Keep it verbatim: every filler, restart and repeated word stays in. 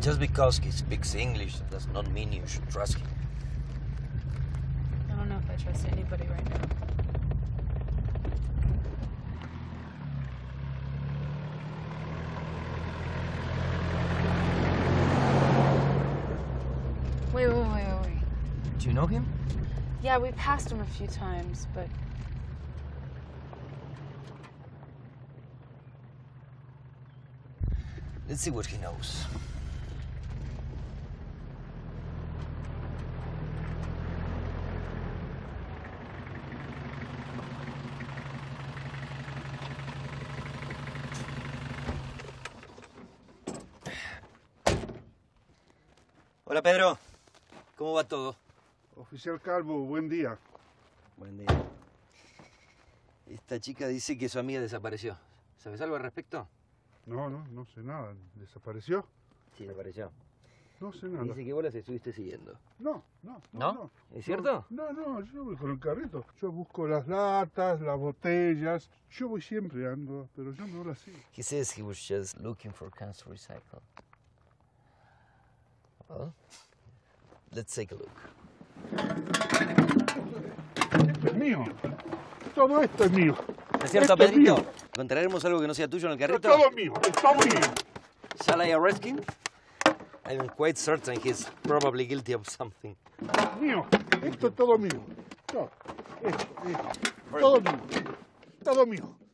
Just because he speaks English does not mean you should trust him. I don't know if I trust anybody right now. Wait, wait, wait, wait, wait. Do you know him? Yeah, we passed him a few times, but... Let's see what he knows. Hola, Pedro. ¿Cómo va todo? Oficial Calvo, buen día. Buen día. Esta chica dice que su amiga desapareció. ¿Sabes algo al respecto? No, no, no sé nada. ¿Desapareció? Sí, desapareció. No sé nada. Dice que vos las estuviste siguiendo. No, no, no. ¿No? no. ¿Es cierto? No, no, yo voy con el carrito. Yo busco las latas, las botellas. Yo voy siempre ando, pero yo no las sigo. He says he was just looking for cans to recycle. Well, let's take a look. Esto es mío. Todo esto es mío. ¿No es cierto, Esto es Pedrito? mío. ¿Encontraremos algo que no sea tuyo en el Es carrito? todo mío, es todo mío. Shall I arrest him? I'm quite certain he's probably guilty of something. Mío, esto es todo mío. Todo, esto, esto. Todo mío. Todo mío.